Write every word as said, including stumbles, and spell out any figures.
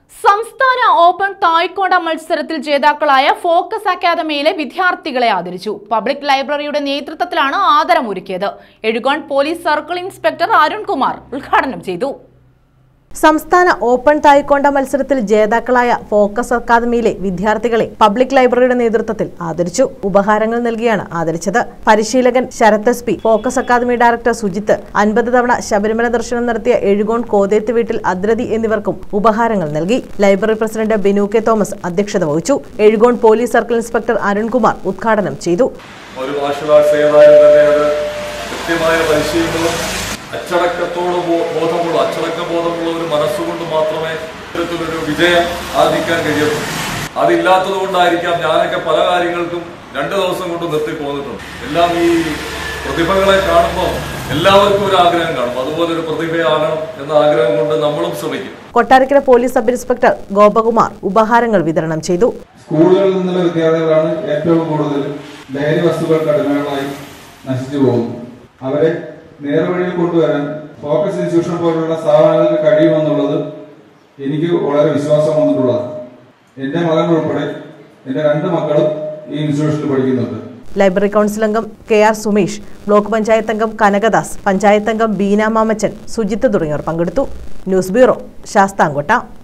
സംസ്ഥാന ഓപ്പൺ തായ്ക്കൊണ്ട മത്സരത്തിൽ ജേതാക്കളായ ഫോക്കസ് അക്കാദമിയിലെ വിദ്യാർത്ഥികളെ ആദരിച്ചു. പബ്ലിക് ലൈബ്രറിയുടെ നേതൃത്വത്തിലാണ് ആദരമൊരുക്കിയത്. Ezhukone police circle inspector Arunkumar ഉദ്ഘാടനം ചെയ്തു. സംസ്ഥാന ഓപ്പൺ തായ്ക്കൊണ്ട മത്സരത്തിൽ ജേതാക്കളായ ഫോക്കസ് അക്കാദമിയിലെ വിദ്യാർത്ഥികളെ പബ്ലിക് ലൈബ്രറിയുടെ നേതൃത്വത്തിൽ ആദരിച്ചു. ഉപഹാരങ്ങൾ നൽകിയാണ് ആദരിച്ചത്. പരിശീലകൻ Sarath S P, focus academy director Sujith, അൻപത് തവണ ശബരിമല ദർശനം നടത്തിയ എഴുകോൺ കോതേത്ത് വീട്ടിൽ അദ്രതി എന്നിവർക്കും ഉപഹാരങ്ങൾ നൽകി. Library president Binu K Thomas അധ്യക്ഷത വഹിച്ചു. Ezhukone police circle inspector Arunkumar ഉദ്ഘാടനം ചെയ്തു. അച്ചടക്കത്തോട് ബോധമുള്ള അച്ചടക്ക ബോധമുള്ള ഒരു മനസ്സുകൊണ്ട് മാത്രമേ ഇത്തരത്തിലൊരു വിജയം ആർജിക്കാൻ കഴിയൂ. അതില്ലാത്തത് കൊണ്ടായിരിക്കാം ഞാനൊക്കെ പല കാര്യങ്ങൾക്കും രണ്ടു ദിവസം കൊണ്ട് നിർത്തി പോന്നിട്ടുണ്ട്. എല്ലാം ഈ പ്രതിഭകളെ കാണുമ്പോൾ എല്ലാവർക്കും ഒരു ആഗ്രഹം കാണും, അതുപോലെ ഒരു പ്രതിഭയാകണം എന്ന ആഗ്രഹം കൊണ്ട് നമ്മളും ശ്രമിക്കും. Kottarakkara police sub inspector Gopakumar ഉപഹാരങ്ങൾ വിതരണം ചെയ്തു. സ്കൂളുകളിൽ നിന്നുള്ള വിദ്യാർത്ഥികളാണ് ഏറ്റവും കൂടുതൽ ലഹരി വസ്തുക്കൾക്ക് അടിമകളായി നശിച്ചു പോകുന്നത്. അവരെ നേർവഴിയിൽ കൊണ്ടുവരാൻ ഫോക്കസ് ഇൻസ്റ്റിറ്റ്യൂഷൻ പോലുള്ള സ്ഥാപനങ്ങൾക്ക് കഴിയുമെന്നുള്ളത് എനിക്ക് വളരെ വിശ്വാസം വന്നിട്ടുള്ളതാണ്. എന്റെ മകൻ ഉൾപ്പെടെ എന്റെ രണ്ട് മക്കളും ഈ ഇൻസ്റ്റിറ്റ്യൂഷനിൽ പഠിക്കുന്നുണ്ട്. ലൈബ്രറി കൗൺസിൽ അംഗം K R Sumesh, block panchayat അംഗം കനകദാസ്, പഞ്ചായത്ത് അംഗം ബീന മാമച്ചൻ, സുജിത്ത് തുടങ്ങിയവർ പങ്കെടുത്തു. News bureau, Sasthamkotta.